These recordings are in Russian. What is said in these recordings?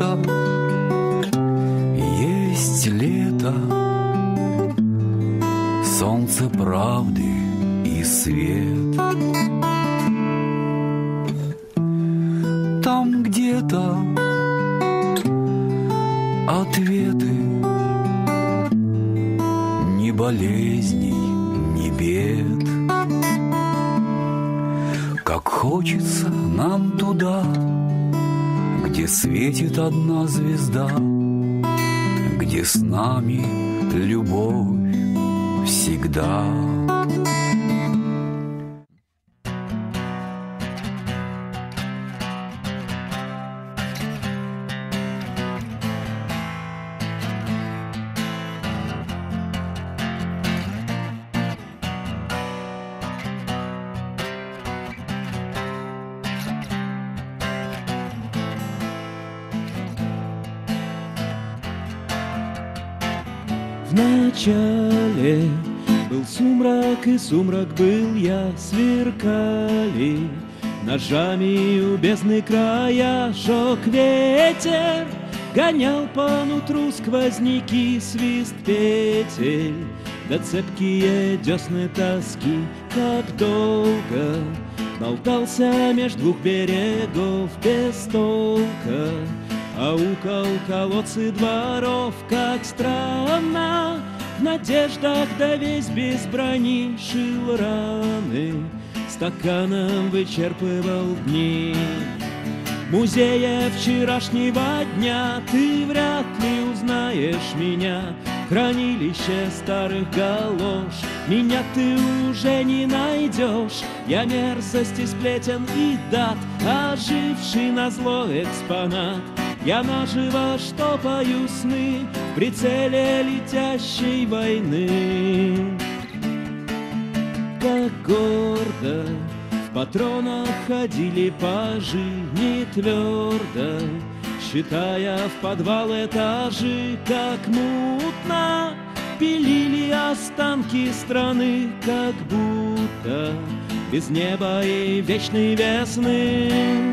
лето, есть лето, солнце правды и свет. Там где-то ответы, ни болезней, ни бед. Как хочется нам туда, где светит одна звезда, где с нами любовь всегда. Вначале был сумрак, и сумрак был я, сверкали ножами у бездны края, жег ветер, гонял по нутру сквозняки, свист петель, да цепкие десны тоски. Как долго болтался меж двух берегов без толка, аукал колодцы дворов. Как странно, в надеждах да весь без брони шил раны, стаканом вычерпывал дни. Музея вчерашнего дня ты вряд ли узнаешь меня, хранилище старых галош. Меня ты уже не найдешь, я мерзости сплетен и дат, оживший назло экспонат. Я наживо штопаю сны в прицеле летящей войны. Как гордо в патронах ходили пажи, не твердо, считая в подвал этажи. Как мутно пилили останки страны, как будто без неба и вечной весны.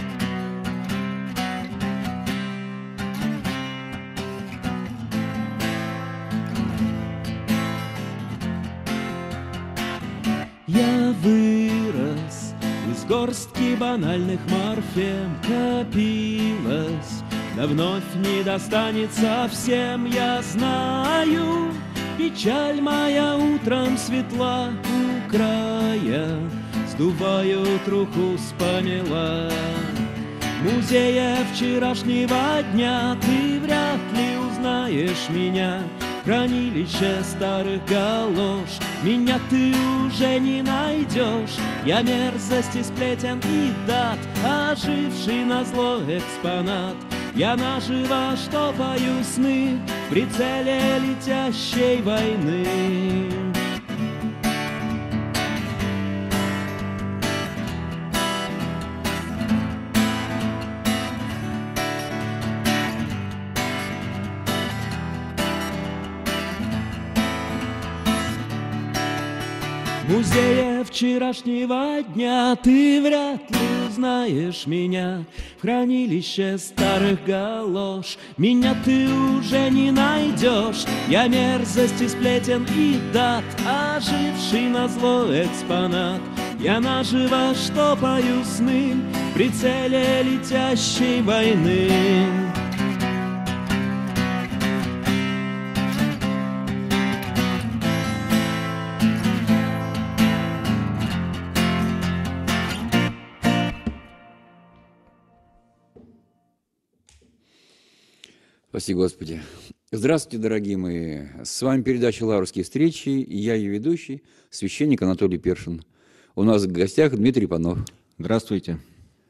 Я вырос из горстки банальных морфем, копилось, да вновь не достанется всем. Я знаю, печаль моя утром светла у края, сдуваю труху с помела. Музея вчерашнего дня ты вряд ли узнаешь меня, хранилище старых галош. Меня ты уже не найдешь, я мерзости сплетен и дат, оживший назло экспонат. Я наживо штопаю сны в прицеле летящей войны. Музея вчерашнего дня ты вряд ли узнаешь меня, в хранилище старых галош. Меня ты уже не найдешь, я мерзости сплетен и дат, оживший назло экспонат. Я наживо штопаю сны в прицеле летящей войны. Спаси Господи. Здравствуйте, дорогие мои. С вами передача «Лаврские встречи», и я ее ведущий, священник Анатолий Першин. У нас в гостях Дмитрий Панов. Здравствуйте.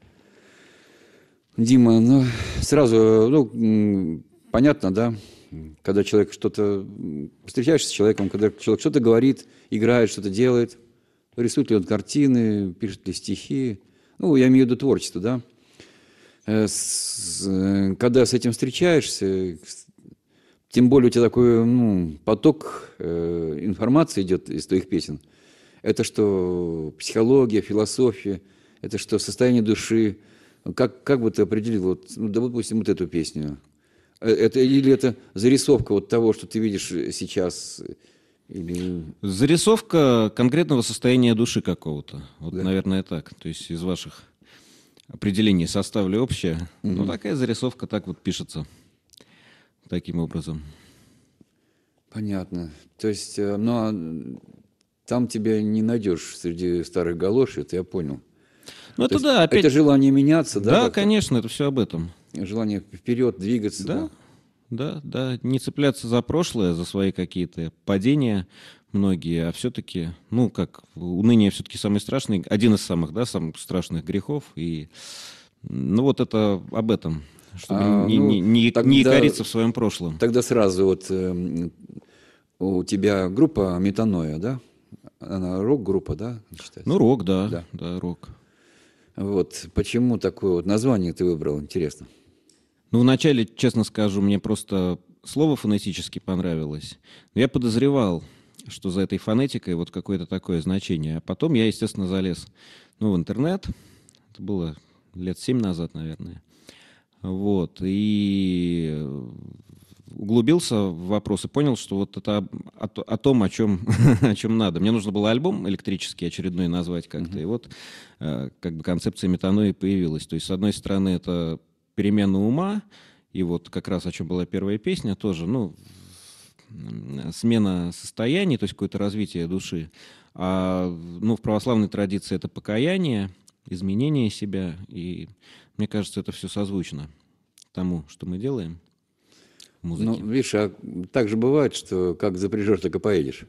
Дима, сразу, понятно, да, когда человек что-то, встречаешься с человеком, когда человек что-то говорит, играет, что-то делает, рисует ли он картины, пишет ли стихи, я имею в виду творчество, да. Когда с этим встречаешься, тем более у тебя такой поток информации идет из твоих песен. Это что психология, философия, это что состояние души, Как бы ты определил, вот, ну, да, допустим, вот эту песню? Или это зарисовка вот того, что ты видишь сейчас? Или... Зарисовка конкретного состояния души какого-то. Вот, Да. наверное, так. То есть из ваших определений составлю общее. Ну, такая зарисовка так вот пишется. Таким образом. Понятно. То есть, ну, а там тебя не найдешь среди старых галош, это я понял. Ну, это То есть да, опять... это желание меняться, да? Да, как-то? конечно, это все об этом. Желание вперед двигаться. Да, да, да. Не цепляться за прошлое, за свои какие-то падения многие, а все-таки, ну, как, уныние все-таки самый страшный, один из самых, да, самых страшных грехов. И, ну, вот это об этом, чтобы не якориться в своем прошлом. Тогда сразу вот у тебя группа Метаноя, да? Она рок-группа, да, считается? Ну, рок, да, рок. Вот почему такое вот название ты выбрал, интересно? Ну, вначале, честно скажу, мне просто слово фонетически понравилось. Но я подозревал, что за этой фонетикой вот какое-то такое значение. А потом я, естественно, залез в интернет. Это было лет 7 назад, наверное. Вот. И углубился в вопрос и понял, что вот это о том, о чем надо. Мне нужно было альбом электрический очередной назвать как-то. И вот как бы концепция метанои появилась. То есть, с одной стороны, это перемена ума, и вот как раз о чем была первая песня, тоже, ну, смена состояний, то есть какое-то развитие души. А, ну, в православной традиции это покаяние, изменение себя, и мне кажется, это все созвучно тому, что мы делаем в музыке. Ну, видишь, а так же бывает, что как запряжешь, так и поедешь.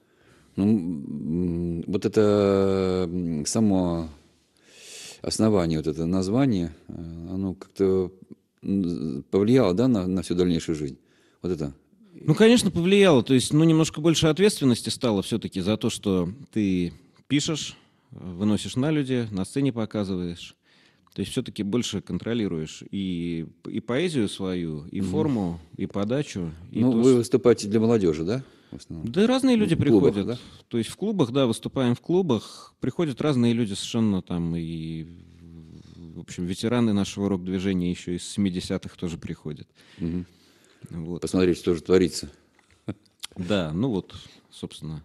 Ну, вот это само основание, вот это название, оно как-то повлияло, да, на всю дальнейшую жизнь? Вот это. Ну, конечно, повлияло. То есть, ну, немножко больше ответственности стало все-таки за то, что ты пишешь, выносишь на люди, на сцене показываешь. То есть все-таки больше контролируешь и поэзию свою, и форму, и подачу. И ну, то, вы выступаете для молодежи, да? В основном? Да, разные люди В клубах, приходят. да? То есть в клубах, да, выступаем в клубах. Приходят разные люди совершенно там. И, в общем, ветераны нашего рок-движения еще из 70-х тоже приходят. Угу. Вот. Посмотреть, что же творится. Да, ну вот, собственно.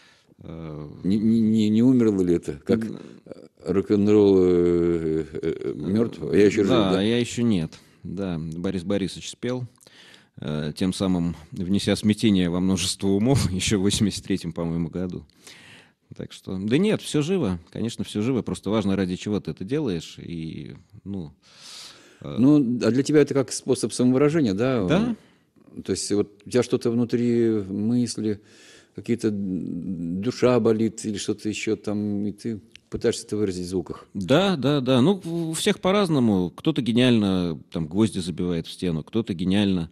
Не умерло ли это? Как рок-н-ролл мертв? Я еще жив, да? Да, я еще нет. Да, Борис Борисович спел, тем самым внеся смятение во множество умов еще в 83-м, по-моему, году. Так что, да нет, все живо, конечно, все живо, просто важно, ради чего ты это делаешь. И, ну, а для тебя это как способ самовыражения, да? Да. То есть вот у тебя что-то внутри мысли, какие-то душа болит или что-то еще там, и ты пытаешься это выразить в звуках. Да. Ну, у всех по-разному. Кто-то гениально там гвозди забивает в стену, кто-то гениально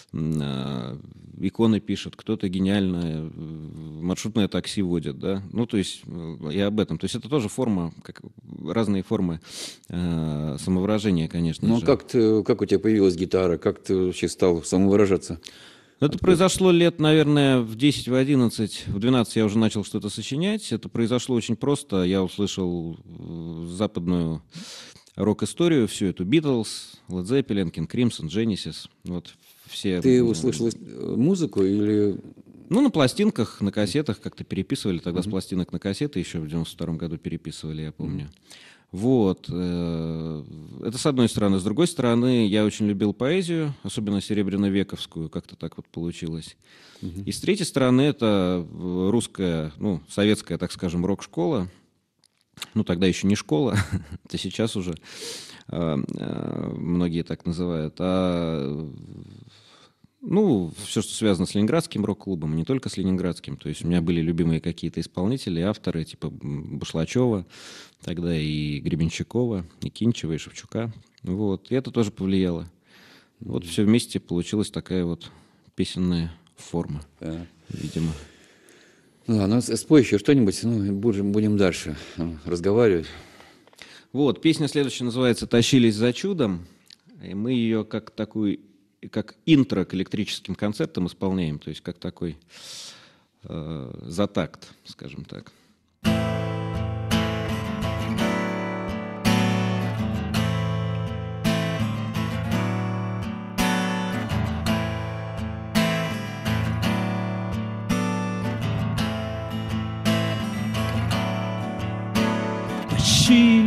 иконы пишет, кто-то гениально маршрутное такси водит, да. Ну, то есть я об этом. То есть это тоже форма, разные формы самовыражения, конечно же. Ну, как у тебя появилась гитара? Как ты вообще стал самовыражаться? Это произошло лет, наверное, в 10, в 11, в 12 я уже начал что-то сочинять. Это произошло очень просто. Я услышал западную рок-историю, всю эту Beatles, Led Zeppelin, King Crimson, Genesis. Вот все. Ты услышал музыку или... Ну, на пластинках, на кассетах как-то переписывали. Тогда с пластинок на кассеты еще в 92-м году переписывали, я помню. Вот. Это с одной стороны. С другой стороны, я очень любил поэзию, особенно серебряновековскую, как-то так вот получилось. И с третьей стороны, это русская, ну, советская, так скажем, рок-школа. Ну, тогда еще не школа, это сейчас уже многие так называют. Ну, все, что связано с Ленинградским рок-клубом, не только с Ленинградским. То есть у меня были любимые какие-то исполнители, авторы, типа Башлачева, тогда и Гребенщикова, и Кинчева, и Шевчука. Вот. И это тоже повлияло. Вот все вместе получилась такая вот песенная форма, видимо. Ну, спой еще что-нибудь, ну, будем дальше разговаривать. Вот, песня следующая называется «Тащились за чудом». И мы ее как такую... как интро к электрическим концертам исполняем, то есть как такой затакт, скажем так.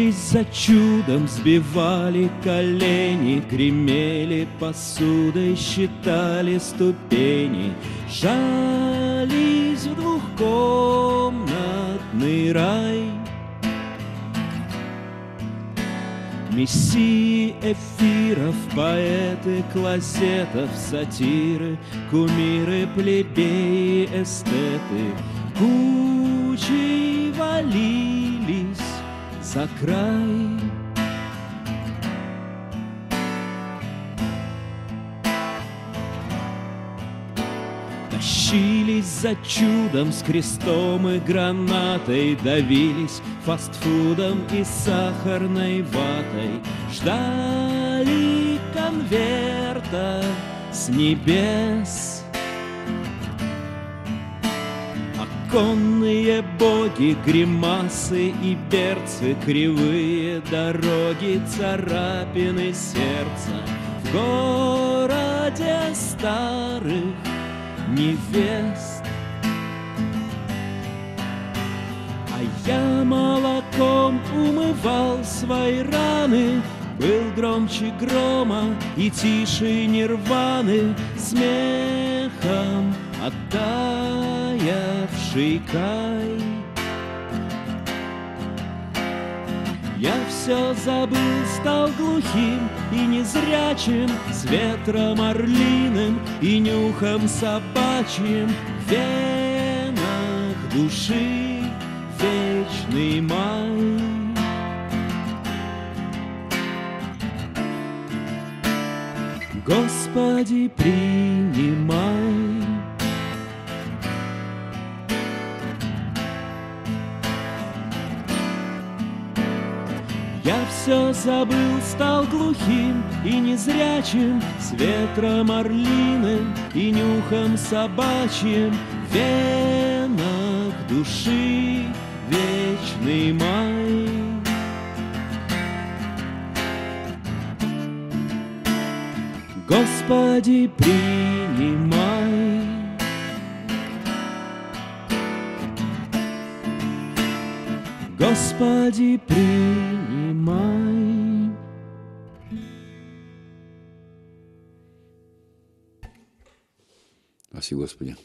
Тащились за чудом, сбивали колени, гремели посудой, считали ступени, жались в двухкомнатный рай. Мессии эфиров, поэты клозетов, сатиры, кумиры, плебеи, эстеты кучей валились за край. Тащились за чудом с крестом и гранатой, давились фастфудом и сахарной ватой, ждали конверта с небес. Оконные боги, гримасы и берцы, кривые дороги, царапины сердца в городе старых невест. А я молоком умывал свои раны, был громче грома и тише нирваны, смехом оттаявший край. Я все забыл, стал глухим и незрячим, с ветром орлиным и нюхом собачьим, в венах души вечный май. Господи, принимай. Я все забыл, стал глухим и незрячим, с ветром орлиным и нюхом собачьим, в венах души вечный май. Господи, принимай. Господи, принимай. Спаси Господи.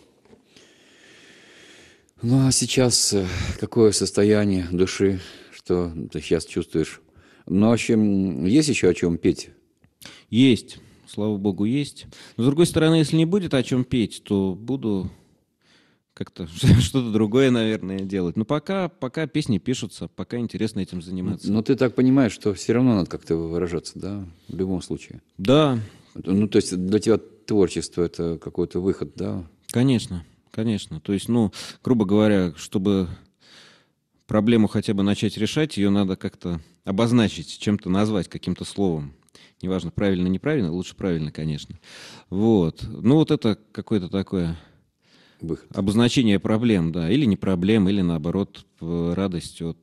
Ну а сейчас какое состояние души, что ты сейчас чувствуешь? Ну, в общем, есть еще о чем петь? Есть, слава Богу, есть. Но, с другой стороны, если не будет о чем петь, то буду как-то что-то другое, наверное, делать. Но пока песни пишутся, пока интересно этим заниматься. Но ты так понимаешь, что все равно надо как-то выражаться, да, в любом случае? Да. Ну, то есть для тебя творчество – это какой-то выход, да? Конечно, конечно. То есть, ну, грубо говоря, чтобы проблему хотя бы начать решать, ее надо как-то обозначить, чем-то назвать, каким-то словом. Неважно, правильно, неправильно, лучше правильно, конечно. Вот. Ну, вот это какое-то такое Выход. Обозначение проблем, да. Или не проблем, или наоборот, радость от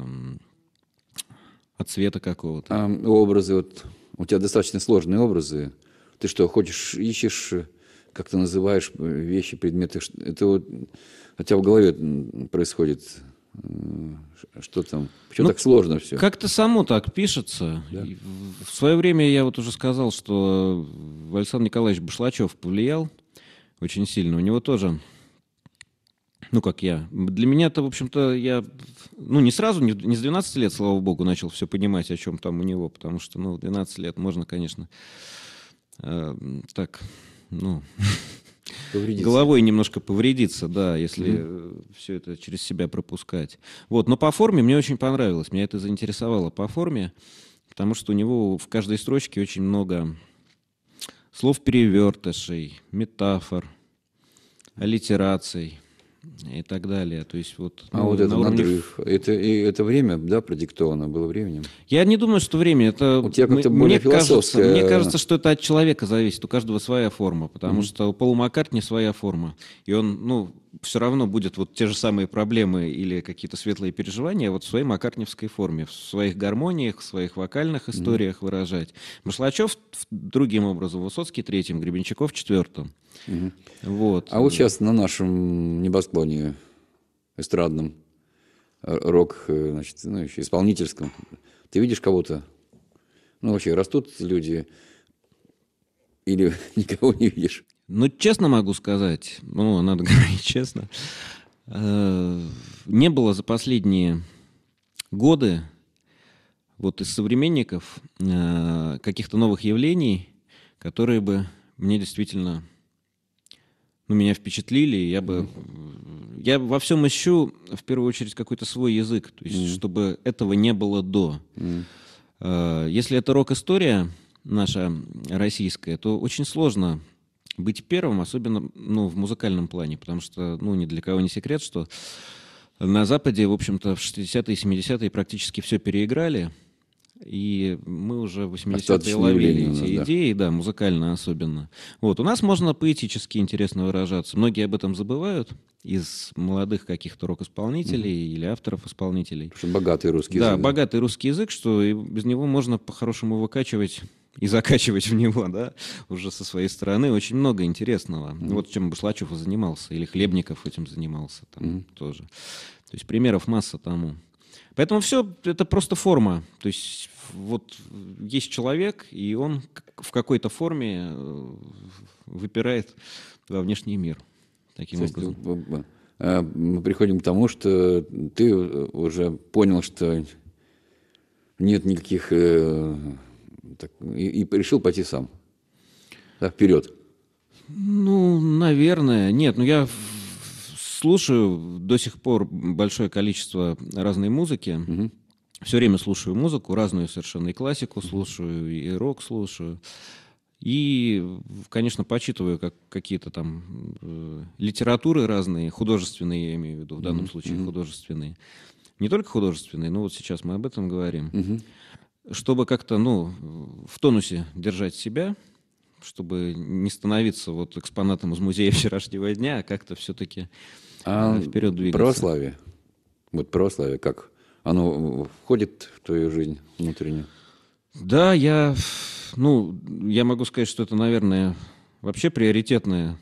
цвета какого-то. А образы, вот у тебя достаточно сложные образы. Ты что, ищешь, как ты называешь вещи, предметы? Это вот у тебя в голове происходит? Что там? Почему так сложно все? Как-то само так пишется. Да? В свое время я вот уже сказал, что Александр Николаевич Башлачев повлиял очень сильно. У него тоже, ну, как я. Для меня-то, в общем-то, я, ну, не сразу, не с 12 лет, слава богу, начал все понимать, о чем там у него, потому что, ну, в 12 лет можно, конечно, так, ну, головой немножко повредиться, да, если все это через себя пропускать. Вот, но по форме мне очень понравилось, меня это заинтересовало по форме, потому что у него в каждой строчке очень много слов-перевертышей, метафор, аллитераций и так далее. То есть вот, вот это надрыв. Это время, да, продиктовано было временем? Я не думаю, что время. Это у тебя как-то более философское. Мне кажется, что это от человека зависит. У каждого своя форма. Потому что у Пола Маккартни своя форма. И он, ну, все равно будет вот те же самые проблемы или какие-то светлые переживания вот в своей маккартневской форме, в своих гармониях, в своих вокальных историях выражать. Башлачев другим образом, Высоцкий третьим, Гребенщиков четвертым. Вот. А вот сейчас на нашем небосклоне эстрадном рок, значит, ну, еще исполнительском. Ты видишь кого-то? Ну, вообще, растут люди или никого не видишь? Ну, честно могу сказать, ну, надо говорить честно, не было за последние годы вот из современников каких-то новых явлений, которые бы мне действительно, ну, меня впечатлили, и я во всем ищу в первую очередь какой-то свой язык, то есть чтобы этого не было до. Если это рок-история наша российская, то очень сложно быть первым, особенно, ну, в музыкальном плане, потому что, ну, ни для кого не секрет, что на Западе, в общем-то, в 60-е и 70-е практически все переиграли, и мы уже в 80-е ловили эти идеи, да, музыкально особенно. Вот, у нас можно поэтически интересно выражаться. Многие об этом забывают из молодых каких-то рок-исполнителей или авторов-исполнителей. Потому что богатый русский язык. Да, богатый русский язык, что без него можно по-хорошему выкачивать и закачивать в него, да, уже со своей стороны очень много интересного. Вот чем Буслачев и занимался, или Хлебников этим занимался там тоже. То есть примеров масса тому. Поэтому все это просто форма. То есть вот есть человек, и он в какой-то форме выпирает во внешний мир. Таким образом. Мы приходим к тому, что ты уже понял, что нет никаких... и решил пойти сам. Да, вперед. Ну, наверное. Нет, ну я слушаю до сих пор большое количество разной музыки. Все время слушаю музыку, разную совершенно. И классику слушаю, и рок слушаю. И, конечно, почитываю какие-то там литературы разные, художественные, я имею в виду, в данном случае художественные. Не только художественные, но вот сейчас мы об этом говорим. Чтобы как-то, ну, в тонусе держать себя, чтобы не становиться вот экспонатом из музея вчерашнего дня, а как-то все-таки вперед двигаться. Православие. Вот православие, как оно входит в твою жизнь внутреннюю? Да, я могу сказать, что это, наверное, вообще приоритетный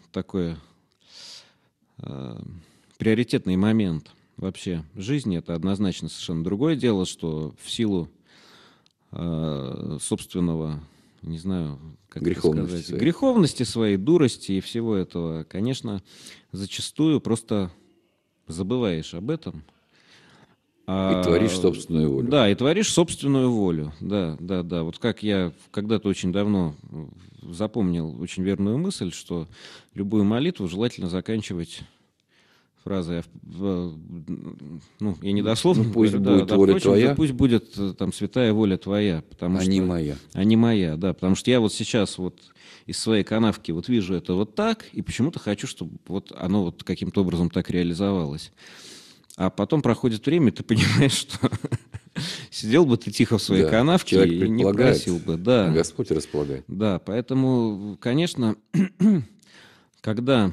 момент вообще жизни. Это однозначно совершенно другое дело, что в силу собственного, не знаю, как греховности своей, дурости и всего этого, конечно, зачастую просто забываешь об этом. И творишь собственную волю. Да, и творишь собственную волю. Да. Вот как я когда-то очень давно запомнил очень верную мысль, что любую молитву желательно заканчивать фразой, я не дословно пусть будет воля твоя. Пусть будет там святая воля твоя, потому что... не моя. А не моя, да. Потому что я вот сейчас вот из своей канавки вот вижу это вот так, и почему-то хочу, чтобы вот оно вот каким-то образом так реализовалось. А потом проходит время, и ты понимаешь, что сидел бы ты тихо в своей канавке и не просил бы. Да. Господь располагает. Да, поэтому, конечно, когда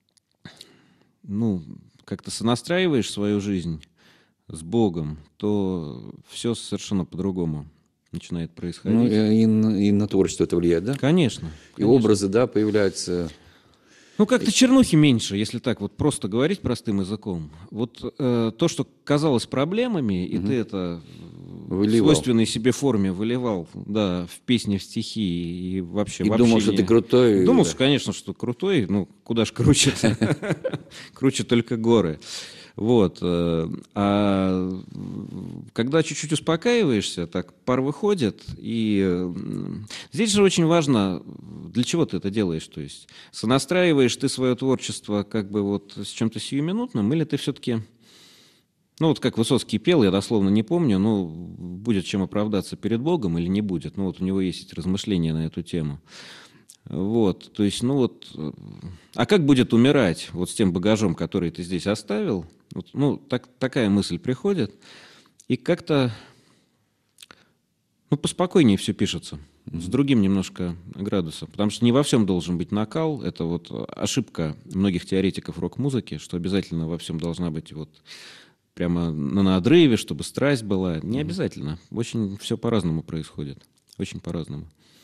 как-то сонастраиваешь свою жизнь с Богом, то все совершенно по-другому начинает происходить. Ну, и на творчество это влияет, да? Конечно. И образы, да, появляются... Ну, как-то чернухи меньше, если так вот просто говорить простым языком. Вот то, что казалось проблемами, и ты это в свойственной себе форме выливал, да, в песни, в стихи и вообще... И думал, что ты крутой. Думал, конечно, что крутой, куда ж круче. Круче только горы. Вот. А когда чуть-чуть успокаиваешься, так пар выходит, и здесь же очень важно, для чего ты это делаешь, то есть сонастраиваешь ты свое творчество как бы вот с чем-то сиюминутным, или ты все-таки, вот как Высоцкий пел, я дословно не помню, будет чем оправдаться перед Богом или не будет, вот у него есть эти размышления на эту тему. Вот, то есть, а как будет умирать вот с тем багажом, который ты здесь оставил? Такая мысль приходит, и как-то, поспокойнее все пишется, с другим немножко градусом, потому что не во всем должен быть накал, это вот ошибка многих теоретиков рок-музыки, что обязательно во всем должна быть вот прямо на надрыве, чтобы страсть была, не обязательно, очень все по-разному происходит, очень по-разному.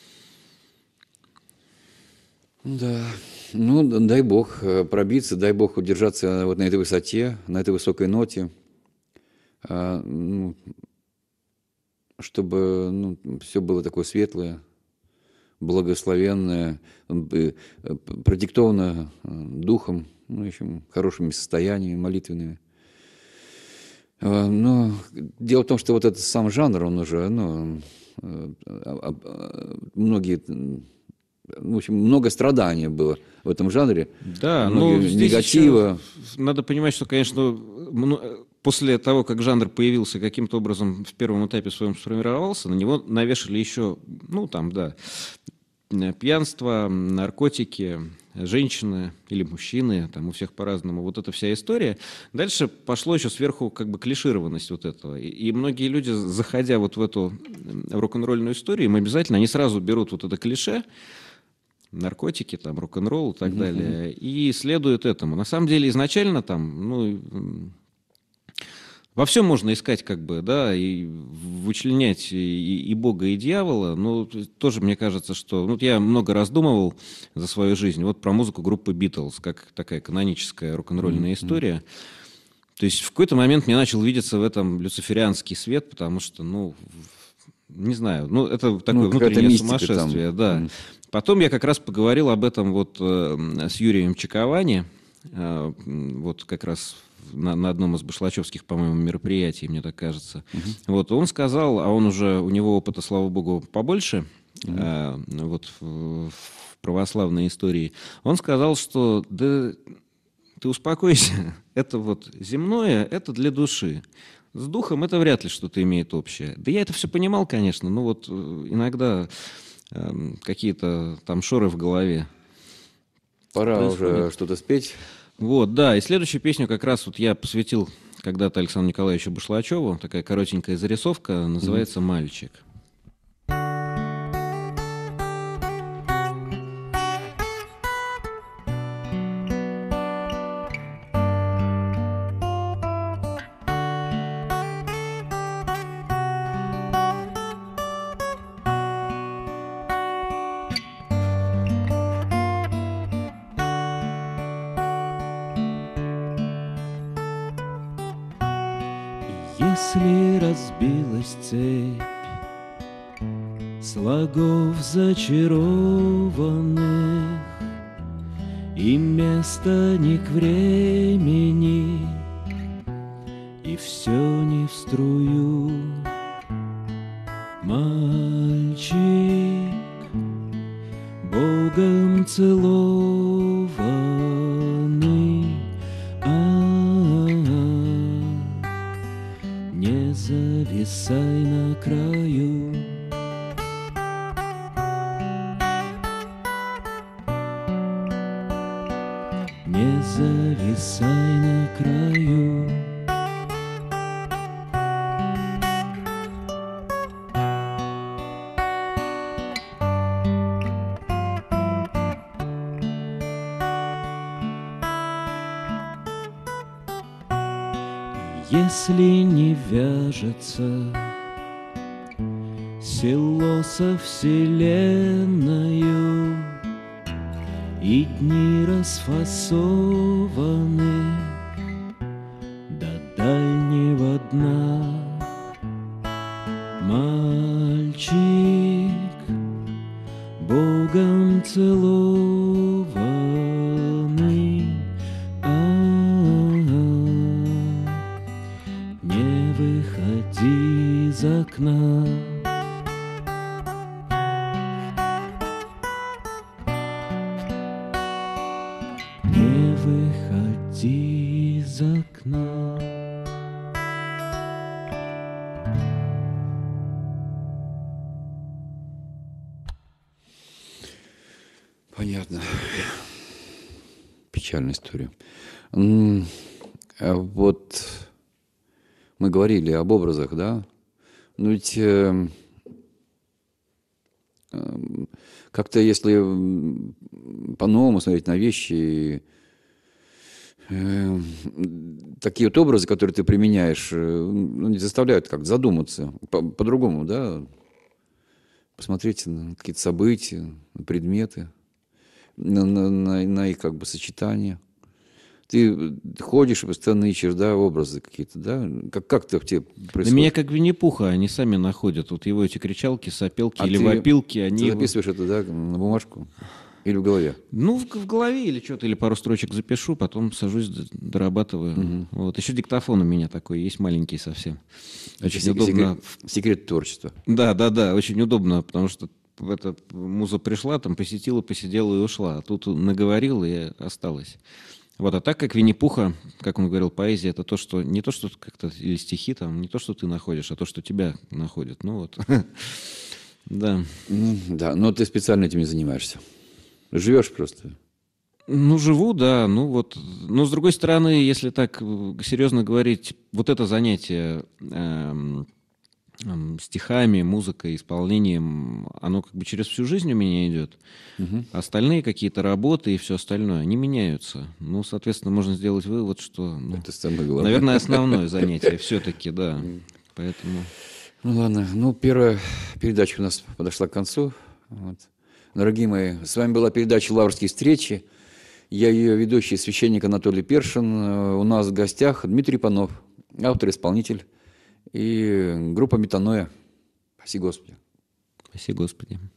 Да, дай Бог пробиться, дай Бог удержаться вот на этой высоте, на этой высокой ноте. ну, чтобы все было такое светлое, благословенное, продиктовано духом, ну, в общем, хорошими состояниями молитвенными. Но дело в том, что вот этот сам жанр, он уже, многие, в общем, много страдания было в этом жанре, Да, много здесь негатива. надо понимать, что, конечно, после того, как жанр появился, каким-то образом в первом этапе своем сформировался, на него навешали еще, пьянство, наркотики, женщины или мужчины, там у всех по-разному, вот эта вся история. Дальше пошло еще сверху как бы клишированность вот этого. И многие люди, заходя вот в эту рок-н-ролльную историю, им обязательно, они сразу берут вот это клише, наркотики, там, рок-н-ролл и так далее, и следуют этому. На самом деле изначально там, во всем можно искать, как бы, да, и вычленять и Бога, и дьявола, но тоже мне кажется, что... я много раздумывал за свою жизнь вот про музыку группы Beatles, как такая каноническая рок-н-ролльная история. То есть в какой-то момент мне начал видеться в этом люциферианский свет, потому что, не знаю, это такое внутреннее сумасшествие, да. Потом я как раз поговорил об этом вот с Юрием Чаковани, вот как раз на одном из башлачевских, по-моему, мероприятий, мне так кажется. Вот он сказал, у него опыта, слава богу, побольше, вот в православной истории. Он сказал, что да ты успокойся, это вот земное, это для души. С духом это вряд ли что-то имеет общее. Да я это все понимал, конечно, но вот иногда какие-то там шоры в голове. Пора уже что-то спеть. Вот, да, и следующую песню как раз вот я посвятил когда-то Александру Николаевичу Башлачеву. Такая коротенькая зарисовка, называется «Мальчик». Если разбилась цепь слогов зачарованных, и место не к времени, и все не в струю, мальчик, Богом целованный, не зависай на краю. Не зависай на краю. Если не вяжется село со вселенною, и дни расфасованы до дальнего дна, мальчик, Богом целованный, не выходи из окна. Не выходи из окна. Понятно. Печальная история. Вот мы говорили об образах, да? Но ведь как-то, если по-новому смотреть на вещи, такие вот образы, которые ты применяешь, не заставляют как-то задуматься по-другому, да? Посмотреть на какие-то события, на предметы, на их как бы сочетание. Ты ходишь и постоянно ищешь, да, образы какие-то, да? Как-то в тебе происходит? Да меня как Винни-Пуха, они сами находят. Вот его эти кричалки, сопелки или вопилки, они... Ты записываешь это, да, на бумажку или в голове? Ну, в голове или что-то, или пару строчек запишу, потом сажусь, дорабатываю. Вот. Еще диктофон у меня такой есть, маленький совсем. Очень удобно. Секрет творчества. Да, очень удобно, потому что эта муза пришла, там посетила, посидела и ушла. А тут наговорил и осталось. Вот, а так как Винни-Пуха, как он говорил, поэзия — это то, что не то, что как-то, или стихи там, не то, что ты находишь, а то, что тебя находит. Ну вот, да. Да, но ты специально этим не занимаешься. Живешь просто. Ну, живу, да, ну вот. Но, с другой стороны, если так серьезно говорить, вот это занятие стихами, музыкой, исполнением, оно как бы через всю жизнь у меня идет. Остальные какие-то работы и все остальное, они меняются. Ну, соответственно, можно сделать вывод, что, ну, Это самое главное. наверное, основное занятие все-таки, да. Поэтому... Ну, ладно. Ну, первая передача у нас подошла к концу. Вот. Дорогие мои, с вами была передача «Лаврские встречи». Я ее ведущий, священник Анатолий Першин. У нас в гостях Дмитрий Панов, автор-исполнитель. И группа «Метаноя». Спаси Господи. Спаси Господи.